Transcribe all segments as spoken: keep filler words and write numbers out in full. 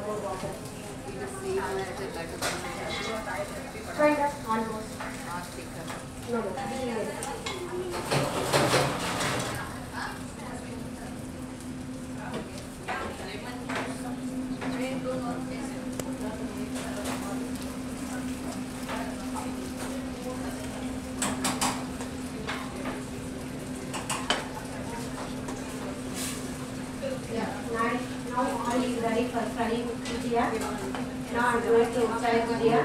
Try that almost. No, no. Yeah, now, now oil is ready for frying bhujia. Now I'm going to fry bhujia.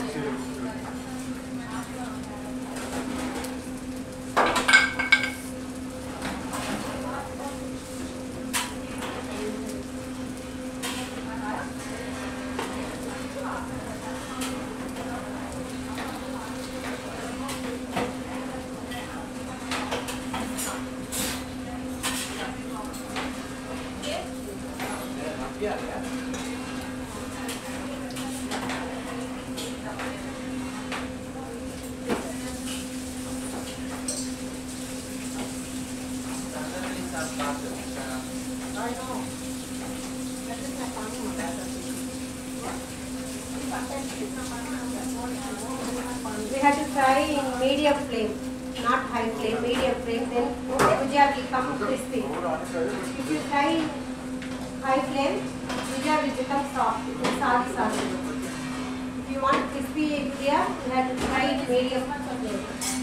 Yeah, yeah. We have to fry in medium flame, not high flame, medium flame, then bhujia will become crispy. If you fry in high flame, bhujia will become soft, it is soggy soggy. If you want crispy bhujia, you have to fry in medium flame.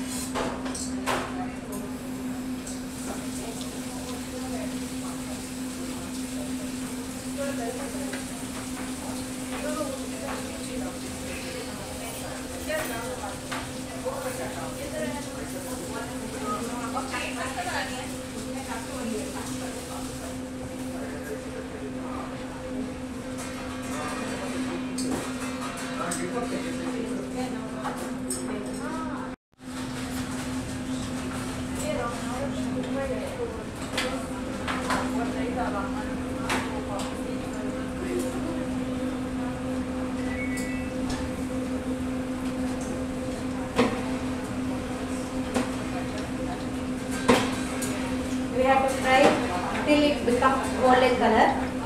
We have to fry till it becomes golden color.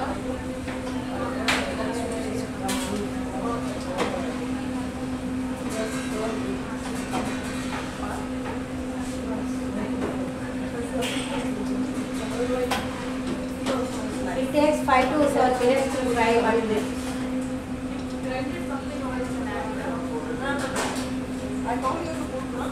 It takes five to seven minutes to fry one dish. I found you to put, no?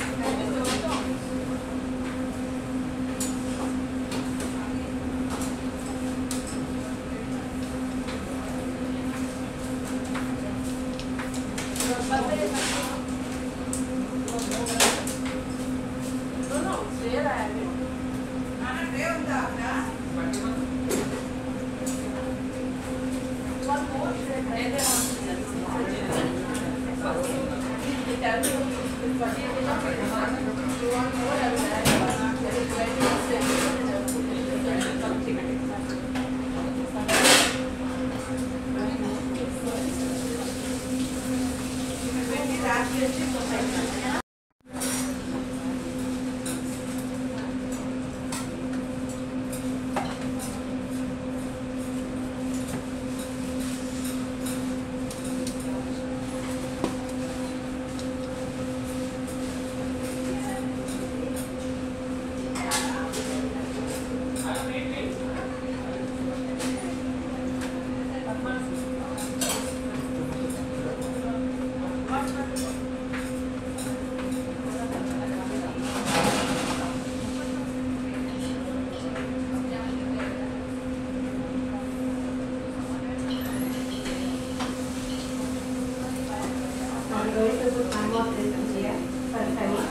I'm going to put one more this bhujia for frying.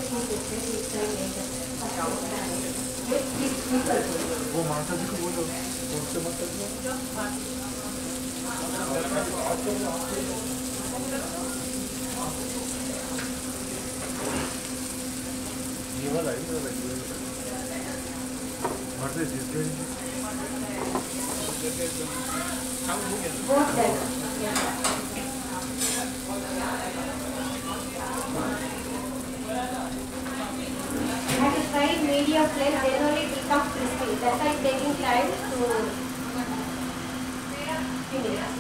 वो माता जी को बोलो उनसे मत करो ये वाला है ये वाला मरते जिसके बहुत है have to try medium flame, then only it becomes crispy. That's why it's taking time to finish.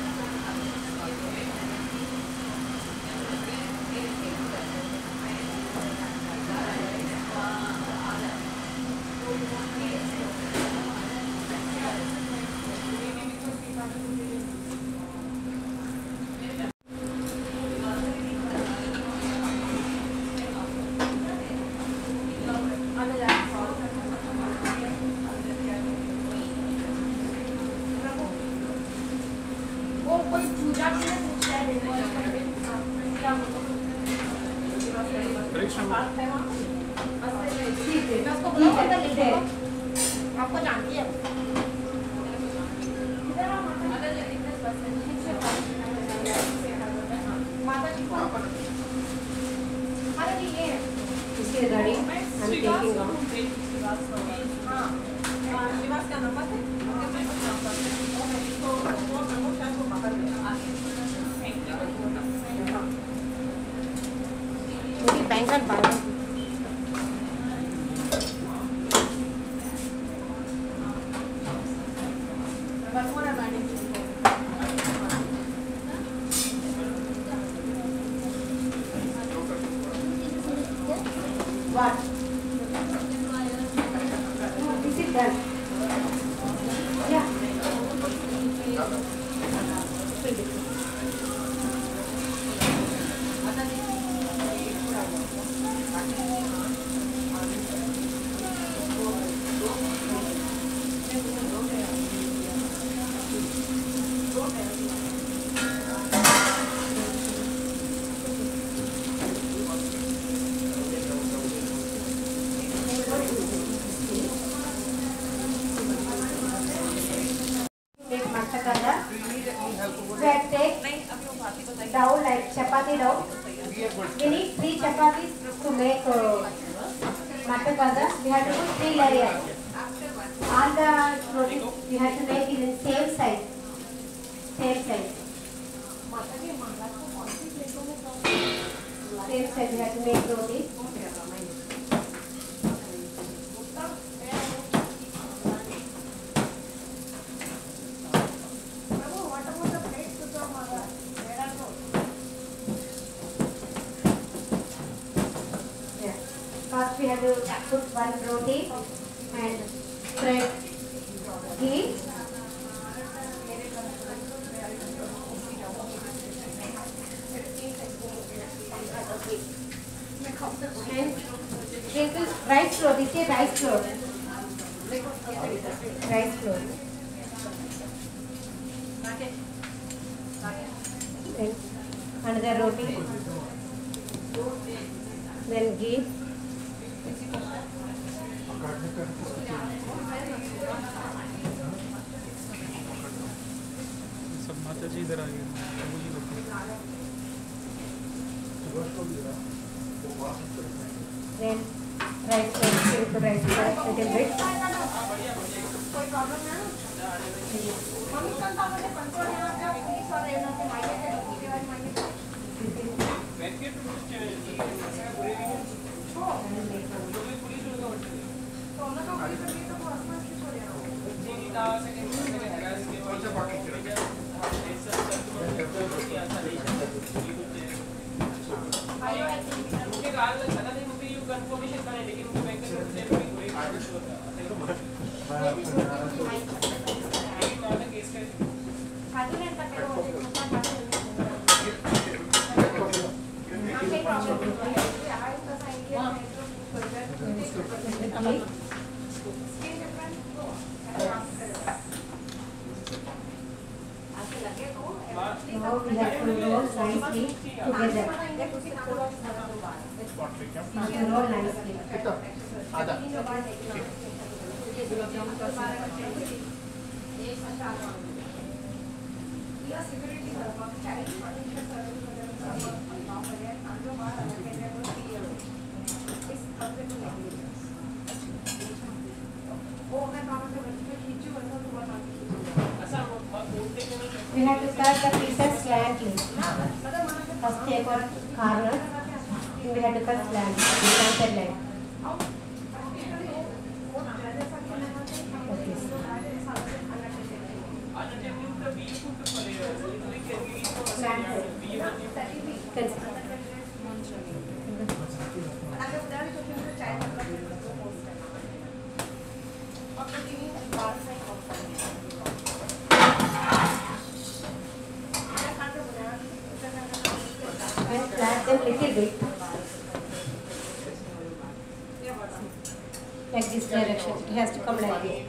आपको जानती है माता जी को अरे ये इसके गाड़ी I'm taking out. हाँ श्रीवास का नंबर है तो वो नंबर क्या को पकड़ लिया मुझे बैंगन बाहर What? This is done. Yeah. Take matakada. We take dough like chapati dough. We need three chapatis to make uh, matakada. We have to put three layers. All the rotis we have to make it in same size. Same size. Same size we have to make rotis. First we have to put one roti and spread ghee. And sprinkle rice flour. This is rice flour. Rice flour. Then another roti. Then ghee. सब माता जी इधर आ गए Then rice flour, put rice flour little bit. कोई problem है mummy कल तो मुझे control है ना प्लीज और ये ना के माइक के के वाली माइक पैकेट तो ना तो कोई भी तो आसपास की छोड़ रहा हूं जी का सेकंड सेकंड हैरास के और से बाकी आयो मुझे गाल लगा नहीं मुझे यू कंफर्मेशन करे लेकिन मुझे बैंक से पूरी आगे होता Now we We have to roll nicely together. Now to roll nicely. आधा We have to cut the pieces slightly. First take one corner. We have to cut slightly. Slanted line. Okay. Slanted. Can flat them little bit. Like this direction. It has to come like this.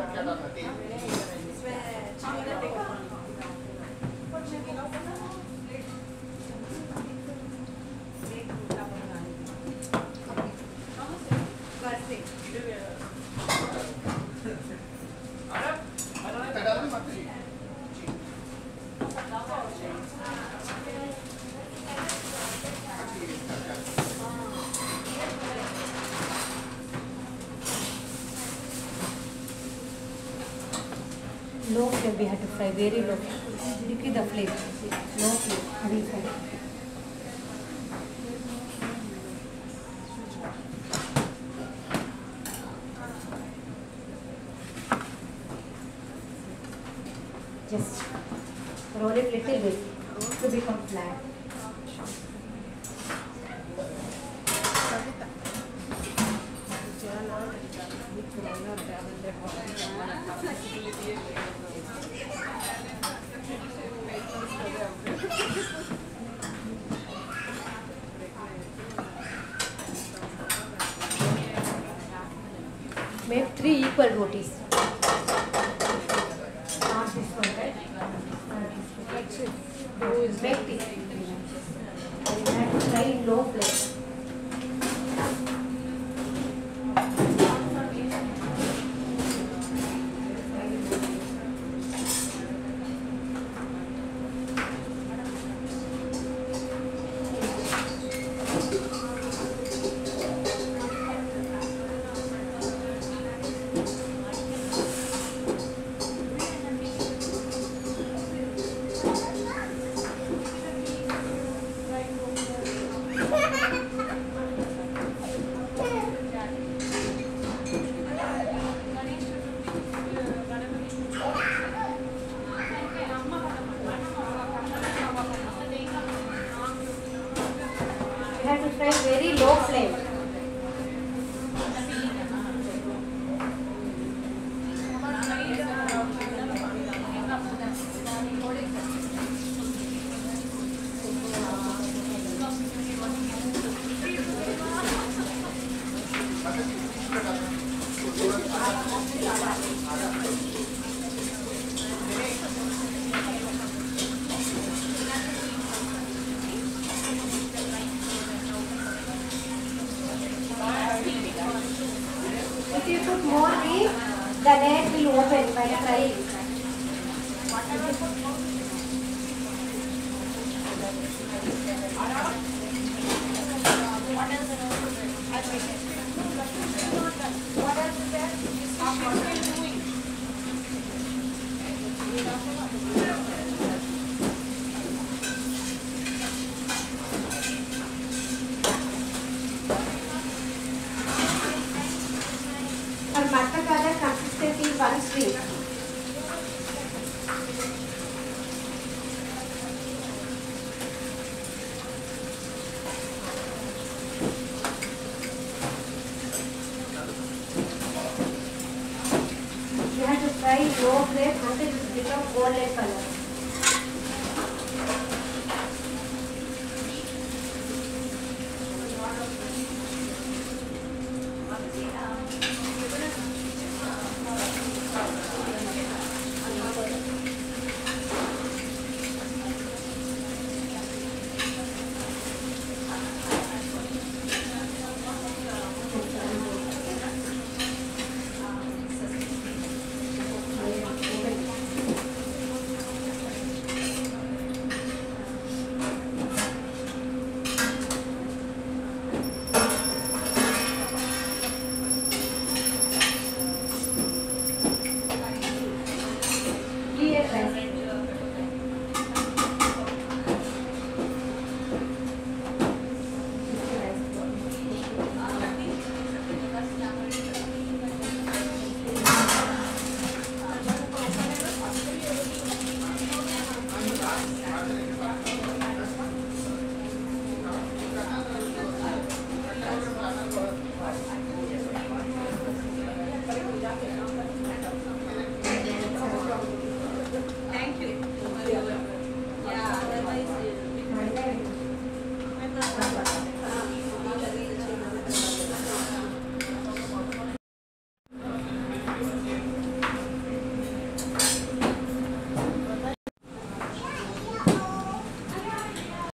Low flame we have to fry, very low. Decrease the flame. Low flame, hurry fry. Just roll it little bit to become flat. Make three equal rotis. Not this one, right? Like this. Make this. And you have to fry in low flame. You have to fry very low flame. If you put more heat, the net will open by frying. और मटर का अगर consistency one stream you have to fry low flame until it becomes golden color.